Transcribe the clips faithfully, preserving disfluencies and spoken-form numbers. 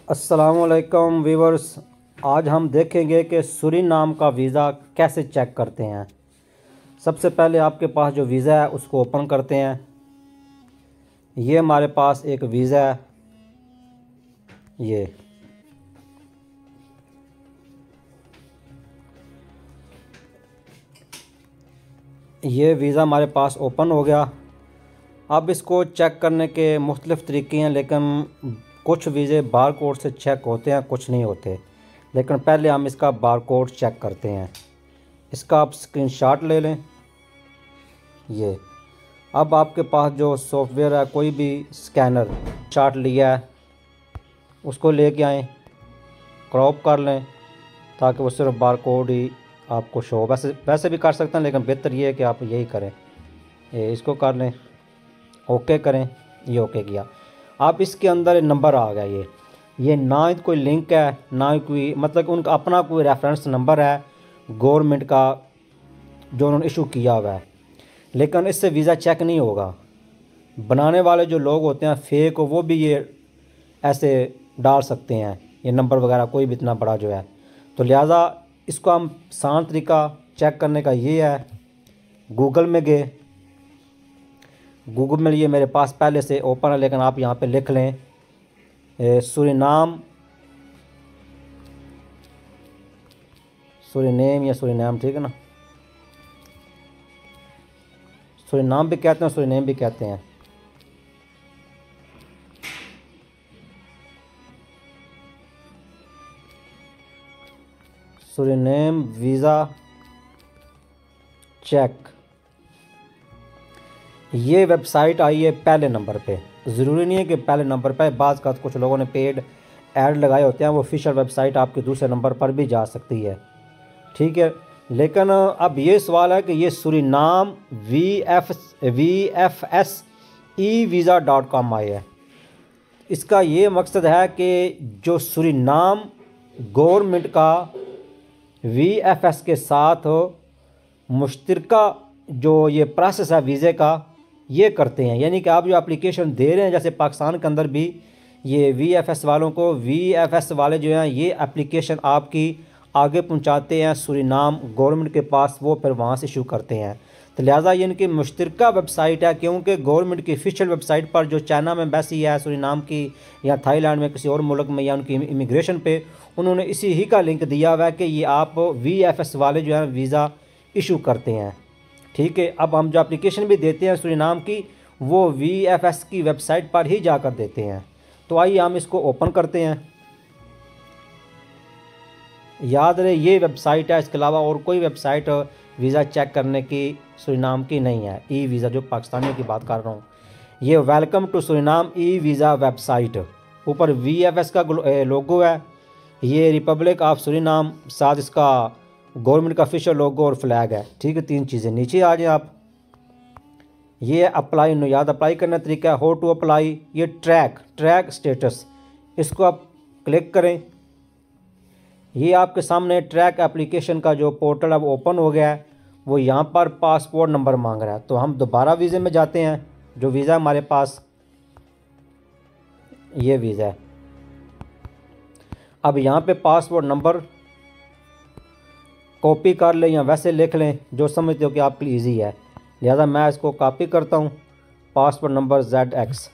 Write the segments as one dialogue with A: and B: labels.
A: अस्सलामुअलैकुम व्यूवर्स, आज हम देखेंगे कि सूरीनाम का वीज़ा कैसे चेक करते हैं। सबसे पहले आपके पास जो वीज़ा है उसको ओपन करते हैं। ये हमारे पास एक वीज़ा है, ये ये वीज़ा हमारे पास ओपन हो गया। अब इसको चेक करने के मुख्तलिफ़ तरीके हैं, लेकिन कुछ वीज़े बार कोड से चेक होते हैं, कुछ नहीं होते। लेकिन पहले हम इसका बार कोड चेक करते हैं। इसका आप स्क्रीनशॉट ले लें। ये अब आपके पास जो सॉफ्टवेयर है, कोई भी स्कैनर शॉट लिया है उसको लेके आएँ, क्रॉप कर लें ताकि वो सिर्फ बार कोड ही आपको शो। वैसे वैसे भी कर सकते हैं, लेकिन बेहतर ये है कि आप यही करें। ये इसको कर लें, ओके करें। ये ओके किया। आप इसके अंदर नंबर आ गया। ये ये ना ही कोई लिंक है, ना ही कोई मतलब उनका अपना कोई रेफरेंस नंबर है गवर्नमेंट का जो उन्होंने इशू किया हुआ है। लेकिन इससे वीज़ा चेक नहीं होगा। बनाने वाले जो लोग होते हैं फेक, वो भी ये ऐसे डाल सकते हैं ये नंबर वगैरह, कोई भी इतना बड़ा जो है। तो लिहाजा इसको हम आसान तरीका चेक करने का ये है, गूगल में गए। गूगल में ये मेरे पास पहले से ओपन है, लेकिन आप यहाँ पे लिख लें सूरीनाम सूरीनेम या सूरीनाम, ठीक है ना। सूरीनाम भी कहते हैं, सूरीनेम भी कहते हैं। सूरीनेम वीज़ा चेक, ये वेबसाइट आई है पहले नंबर पे। ज़रूरी नहीं है कि पहले नंबर पे, बाज़ का कुछ लोगों ने पेड ऐड लगाए होते हैं, वो ऑफिशियल वेबसाइट आपके दूसरे नंबर पर भी जा सकती है, ठीक है। लेकिन अब ये सवाल है कि ये Suriname V F V F S E visa dot com आई है। इसका ये मकसद है कि जो सूरीनाम गवर्नमेंट का वी एफ एस के साथ मुश्तरका जो ये प्रोसेस है वीज़े का, ये करते हैं। यानी कि आप जो एप्लीकेशन दे रहे हैं, जैसे पाकिस्तान के अंदर भी ये वी एफ एस वालों को, वी एफ एस वाले जो हैं ये एप्लीकेशन आपकी आगे पहुंचाते हैं सूरीनाम गवर्नमेंट के पास, वो फिर वहाँ से इशू करते हैं। तो लिहाजा ये इनकी मुश्तरका वेबसाइट है, क्योंकि गवर्नमेंट की ऑफिशियल वेबसाइट पर जो चाइना में एम्बेसी है सूरीनाम की, या थाईलैंड में किसी और मुल्क में, या उनकी इमिग्रेशन पे उन्होंने इसी ही का लिंक दिया हुआ है कि ये आप वी एफ एस वाले जो है वीज़ा इशू करते हैं, ठीक है। अब हम जो एप्लीकेशन भी देते हैं सूरीनाम की, वो वी एफ एस की वेबसाइट पर ही जाकर देते हैं। तो आइए हम इसको ओपन करते हैं। याद रहे ये वेबसाइट है, इसके अलावा और कोई वेबसाइट वीज़ा चेक करने की सूरीनाम की नहीं है। ई वीज़ा जो पाकिस्तानियों की बात कर रहा हूँ, ये welcome to Suriname e visa website, ऊपर वी एफ एस का लोगो है, ये रिपब्लिक ऑफ सूरीनाम, साथ इसका गवर्नमेंट का ऑफिशियल लोगो और फ्लैग है, ठीक है। तीन चीज़ें। नीचे आ जाए आप, ये अप्लाई नो, याद अप्लाई करने का तरीका है, हाउ टू अप्लाई। ये ट्रैक ट्रैक स्टेटस, इसको आप क्लिक करें। ये आपके सामने ट्रैक एप्लीकेशन का जो पोर्टल है वो ओपन हो गया है। वो यहाँ पर पासपोर्ट नंबर मांग रहा है, तो हम दोबारा वीज़े में जाते हैं। जो वीज़ा हमारे पास ये वीज़ा है। अब यहाँ पे पासपोर्ट नंबर कॉपी कर लें या वैसे लिख लें, जो समझते हो कि आपके लिए ईजी है। लिहाजा मैं इसको कॉपी करता हूँ, passport number Z X.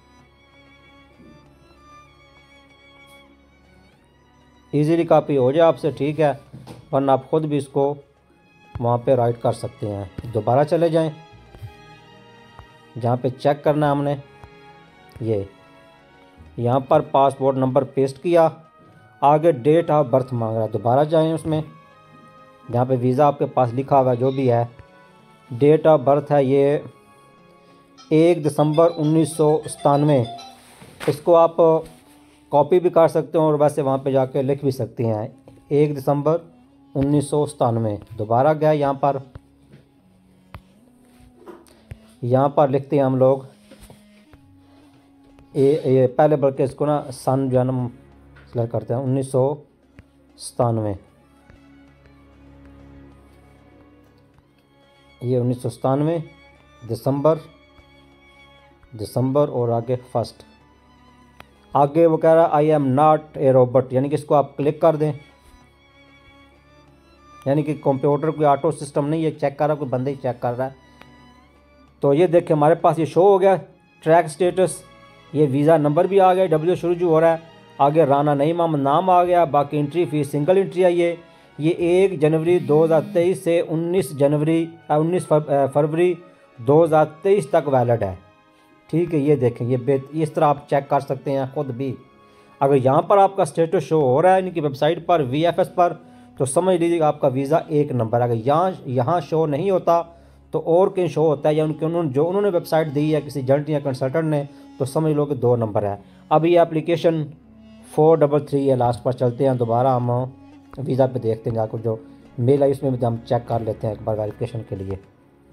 A: Easily copy हो जाए आपसे, ठीक है, वरना आप ख़ुद भी इसको वहाँ पे राइट कर सकते हैं। दोबारा चले जाएं, जहाँ पे चेक करना है हमने, ये यहाँ पर पासपोर्ट नंबर पेस्ट किया, आगे डेट ऑफ बर्थ मांग रहा है। दोबारा जाएं उसमें, जहाँ पे वीज़ा आपके पास लिखा हुआ है जो भी है, डेट ऑफ बर्थ है ये एक दिसंबर उन्नीस सौ सतानवे। इसको आप कॉपी भी कर सकते हो और वैसे वहाँ पे जाके लिख भी सकते हैं, एक दिसंबर उन्नीस सौ सतानवे। दोबारा गया, यहाँ पर यहाँ पर लिखते हैं हम लोग ये ये पहले, बल्कि इसको ना सन जन्म सेलेक्ट करते हैं, उन्नीस सौ सतानवे। ये उन्नीस सौ सतानवे दिसंबर दिसंबर और आगे फर्स्ट, आगे वो कह रहा है I am not a robot, यानी कि इसको आप क्लिक कर दें, यानी कि कंप्यूटर कोई ऑटो सिस्टम नहीं है, चेक कर रहा, कोई बंदा ही चेक कर रहा है। तो ये देखिए हमारे पास ये शो हो गया ट्रैक स्टेटस, ये वीज़ा नंबर भी आ गया, डब्ल्यू शुरू हो रहा है, आगे राना नईम मोहम्मद नाम आ गया, बाकी एंट्री फीस सिंगल एंट्री आई है। ये एक जनवरी दो हज़ार तेईस से उन्नीस जनवरी उन्नीस फरवरी दो हज़ार तेईस तक वैलिड है। ठीक है, ये देखें, ये बे इस तरह आप चेक कर सकते हैं ख़ुद भी। अगर यहाँ पर आपका स्टेटस शो हो रहा है इनकी वेबसाइट पर वी एफ एस पर, तो समझ लीजिएगा आपका वीज़ा एक नंबर। अगर यहाँ यहाँ शो नहीं होता तो और कहीं शो होता है, या उनके उन्होंने जो उन्होंने वेबसाइट दी है किसी एजेंट या कंसल्टेंट ने, तो समझ लो कि दो नंबर है। अब ये एप्लीकेशन फोर डबल थ्री है लास्ट पर, चलते हैं दोबारा हम वीज़ा पे देखते हैं, आपको जो मेल आई उसमें भी हम चेक कर लेते हैं एक बार वेरिफिकेशन के लिए।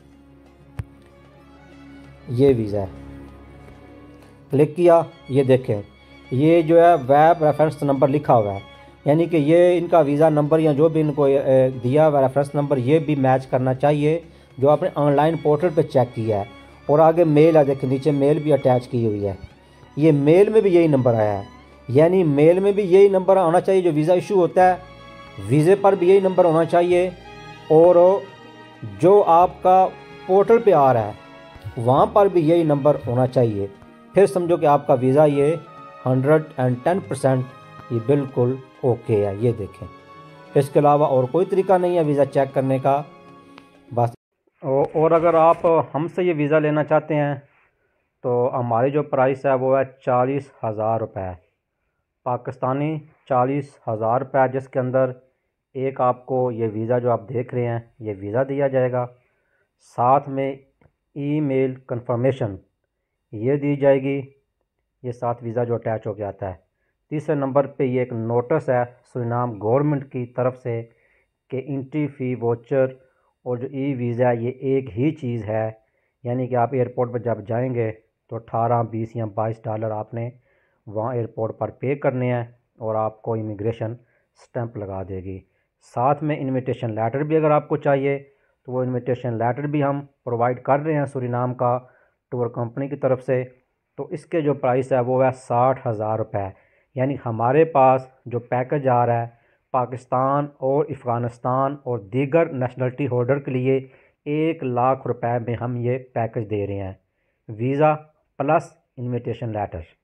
A: ये वीज़ा है, क्लिक किया, ये देखें ये जो है वेब रेफरेंस नंबर लिखा हुआ है, यानी कि ये इनका वीज़ा नंबर या जो भी इनको दिया हुआ रेफरेंस नंबर ये भी मैच करना चाहिए जो आपने ऑनलाइन पोर्टल पे चेक किया है। और आगे मेल है, देखिए नीचे मेल भी अटैच की हुई है, ये मेल में भी यही नंबर आया है, यानी मेल में भी यही नंबर होना चाहिए जो वीज़ा इशू होता है, वीज़े पर भी यही नंबर होना चाहिए, और जो आपका पोर्टल पे आ रहा है वहाँ पर भी यही नंबर होना चाहिए। फिर समझो कि आपका वीज़ा ये हंड्रेड एंड टेन परसेंट ये बिल्कुल ओके है। ये देखें, इसके अलावा और कोई तरीका नहीं है वीज़ा चेक करने का बस। और अगर आप हमसे ये वीज़ा लेना चाहते हैं तो हमारी जो प्राइस है वो है चालीस हज़ार रुपये पाकिस्तानी, चालीस हज़ार रुपये, जिसके अंदर एक आपको ये वीज़ा जो आप देख रहे हैं ये वीज़ा दिया जाएगा, साथ में ईमेल कंफर्मेशन ये दी जाएगी, ये साथ वीज़ा जो अटैच हो के आता है। तीसरे नंबर पे ये एक नोटिस है सूरीनाम गवर्नमेंट की तरफ से कि एंट्री फ़ी वोचर और जो ई वीज़ा ये एक ही चीज़ है, यानी कि आप एयरपोर्ट पर जब जाएंगे तो अठारह बीस या बाईस डॉलर आपने वहाँ एयरपोर्ट पर पे करने हैं और आपको इमिग्रेशन स्टैंप लगा देगी। साथ में इनविटेशन लेटर भी अगर आपको चाहिए तो वो इनविटेशन लेटर भी हम प्रोवाइड कर रहे हैं सूरीनाम का टूर कंपनी की तरफ से। तो इसके जो प्राइस है वो है साठ हज़ार रुपये, यानी हमारे पास जो पैकेज आ रहा है पाकिस्तान और अफ़गानिस्तान और दीगर नेशनलिटी होल्डर के लिए एक लाख रुपए में हम ये पैकेज दे रहे हैं, वीज़ा प्लस इनविटेशन लेटर।